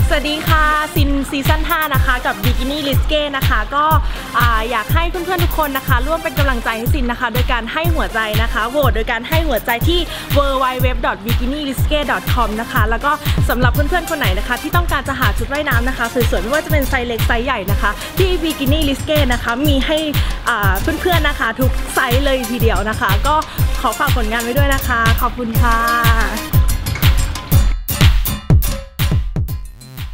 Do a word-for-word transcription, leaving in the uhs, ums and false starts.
สวัสดีค่ะซินซีซั่นห้านะคะกับบิกินี่ลิสเก้นะคะก็อยากให้เพื่อนๆทุกคนนะคะร่วมเป็นกำลังใจให้ซินนะคะโดยการให้หัวใจนะคะโหวตโดยการให้หัวใจที่ ดับเบิลยู ดับเบิลยู ดับเบิลยู ดอท บิกินี่ลิสเก้ ดอท คอม นะคะแล้วก็สำหรับเพื่อนๆคนไหนนะคะที่ต้องการจะหาชุดว่ายน้ำนะคะสวยๆไม่ว่าจะเป็นไซส์เล็กไซส์ใหญ่นะคะที่บิกินี่ลิสเก้นะคะมีให้เพื่อนๆนะคะทุกไซส์เลยทีเดียวนะคะก็ขอฝากผลงานไว้ด้วยนะคะขอบคุณค่ะ